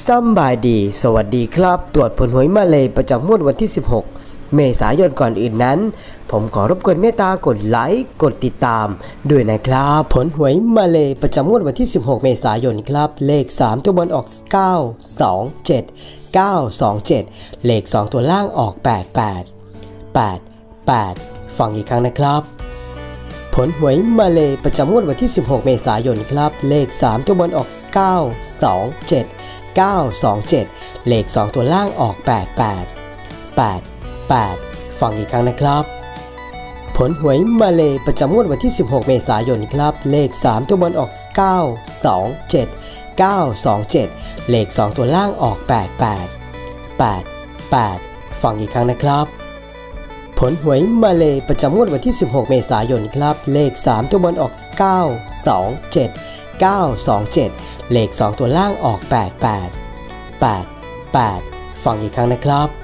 ซัมบายดีสวัสดีครับตรวจผลหวยมาเลยประจำงวดวันที่16เมษายนก่อนอื่นนั้นผมขอรบกวนเมตตากดไลค์กดติดตามด้วยนะครับผลหวยมาเลยประจำงวดวันที่16เมษายนครับเลข3ตัวบนออก927 927เลข2ตัวล่างออก88ฟังอีกครั้งนะครับผลหวยมาเลยประจำงวดวันที่16เมษายนครับเลข3ตัวบนออก927 927เลข2ตัวล่างออก88ฟังอีกครั้งนะครับผลหวยมาเลยประจำงวดวันที่16เมษายนครับเลข3ตัวบนออก927 927เลข2ตัวล่างออก88ฟังอีกครั้งนะครับผลหวยมาเลยประจำงวดวันที่16เมษายนครับเลข3ตัวบนออก927 927เลข2ตัวล่างออก88ฟังอีกครั้งนะครับ